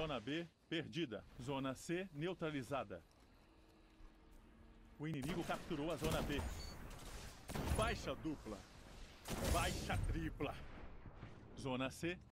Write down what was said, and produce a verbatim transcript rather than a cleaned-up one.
Zona B, perdida. Zona C, neutralizada. O inimigo capturou a Zona B. Baixa dupla. Baixa tripla. Zona C,